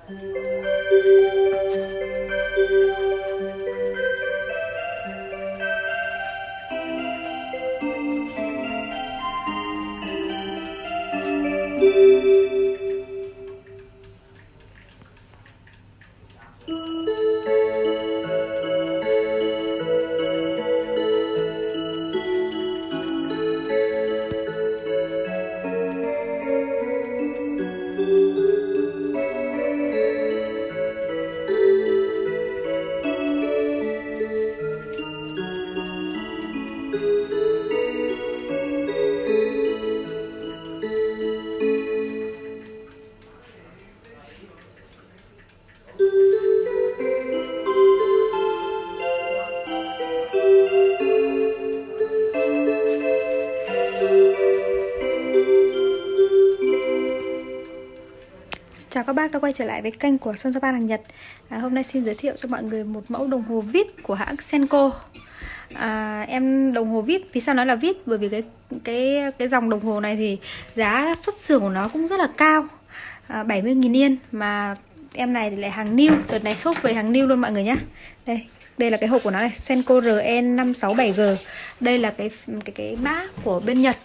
Chào các bác đã quay trở lại với kênh của Sơn Japan hàng Nhật. Hôm nay xin giới thiệu cho mọi người một mẫu đồng hồ VIP của hãng Senko. Em đồng hồ VIP, vì sao nói là VIP? Bởi vì cái dòng đồng hồ này thì giá xuất xưởng của nó cũng rất là cao, 70.000 Yên. Mà em này thì lại hàng new, đợt này shop về hàng new luôn mọi người nhé. Đây là cái hộp của nó này, Senko RN567G. Đây là cái mã của bên Nhật.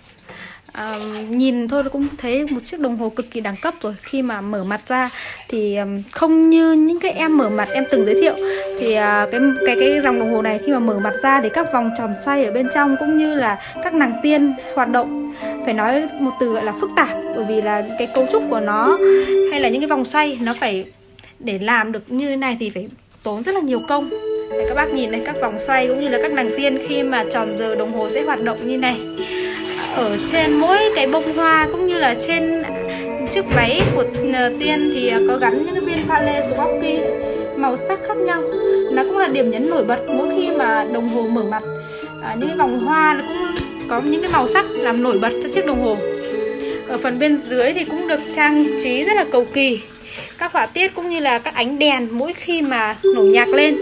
Nhìn thôi cũng thấy một chiếc đồng hồ cực kỳ đẳng cấp rồi. Khi mà mở mặt ra thì không như những cái em mở mặt em từng giới thiệu, thì cái dòng đồng hồ này khi mà mở mặt ra thì các vòng tròn xoay ở bên trong cũng như là các nàng tiên hoạt động, phải nói một từ gọi là phức tạp. Bởi vì là cái cấu trúc của nó hay là những cái vòng xoay nó phải, để làm được như thế này thì phải tốn rất là nhiều công. Để các bác nhìn này, các vòng xoay cũng như là các nàng tiên khi mà tròn giờ đồng hồ sẽ hoạt động như này. Ở trên mỗi cái bông hoa cũng như là trên chiếc váy của tiên thì có gắn những cái viên pha lê Swarovski màu sắc khác nhau. Nó cũng là điểm nhấn nổi bật mỗi khi mà đồng hồ mở mặt. Những cái vòng hoa nó cũng có những cái màu sắc làm nổi bật cho chiếc đồng hồ. Ở phần bên dưới thì cũng được trang trí rất là cầu kỳ. Các họa tiết cũng như là các ánh đèn mỗi khi mà nổ nhạc lên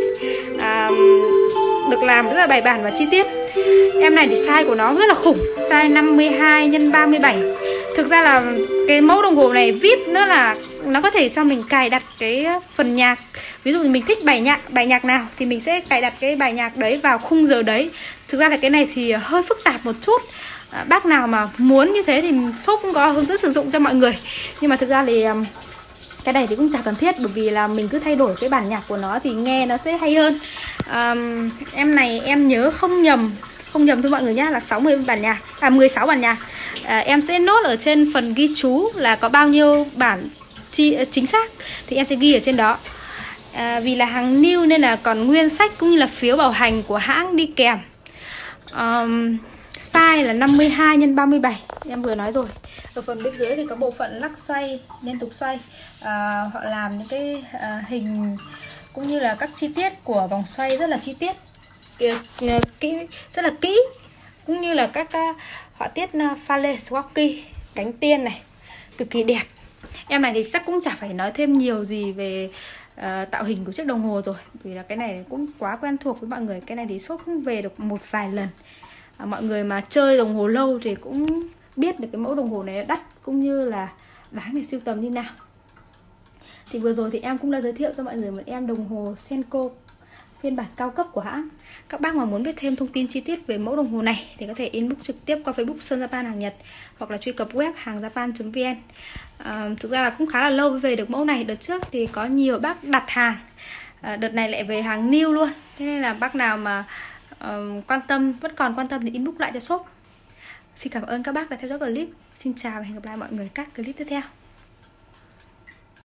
được làm rất là bài bản và chi tiết. Em này thì size của nó rất là khủng, size 52 x 37. Thực ra là cái mẫu đồng hồ này VIP nữa là nó có thể cho mình cài đặt cái phần nhạc. Ví dụ mình thích bài nhạc nào thì mình sẽ cài đặt cái bài nhạc đấy vào khung giờ đấy. Thực ra là cái này thì hơi phức tạp một chút. Bác nào mà muốn như thế thì shop cũng có hướng dẫn sử dụng cho mọi người. Nhưng mà thực ra thì cái này thì cũng chẳng cần thiết, bởi vì là mình cứ thay đổi cái bản nhạc của nó thì nghe nó sẽ hay hơn. Em này em nhớ không nhầm thôi mọi người nhá, là 60 bản nhạc, 16 bản nhạc. Em sẽ nốt ở trên phần ghi chú là có bao nhiêu bản chính xác thì em sẽ ghi ở trên đó. Vì là hàng new nên là còn nguyên sách cũng như là phiếu bảo hành của hãng đi kèm. Size là 52 x 37 em vừa nói rồi. Ở phần bên dưới thì có bộ phận lắc xoay, liên tục xoay. Họ làm những cái hình cũng như là các chi tiết của vòng xoay rất là chi tiết, rất là kỹ, cũng như là các họa tiết pha lê Swarovski, cánh tiên này cực kỳ đẹp. Em này thì chắc cũng chả phải nói thêm nhiều gì về tạo hình của chiếc đồng hồ rồi, vì là cái này cũng quá quen thuộc với mọi người. Cái này thì shop cũng về được một vài lần. Mọi người mà chơi đồng hồ lâu thì cũng biết được cái mẫu đồng hồ này đắt cũng như là đáng để sưu tầm như nào. Thì vừa rồi thì em cũng đã giới thiệu cho mọi người một em đồng hồ Senko phiên bản cao cấp của hãng. Các bác mà muốn biết thêm thông tin chi tiết về mẫu đồng hồ này thì có thể inbox trực tiếp qua Facebook Sơn Japan hàng Nhật hoặc là truy cập web hangjapan.vn. Thực ra là cũng khá là lâu mới về được mẫu này. Đợt trước thì có nhiều bác đặt hàng, đợt này lại về hàng new luôn. Thế nên là bác nào mà vẫn còn quan tâm thì inbox lại cho shop. Xin cảm ơn các bác đã theo dõi clip. Xin chào và hẹn gặp lại mọi người các clip tiếp theo.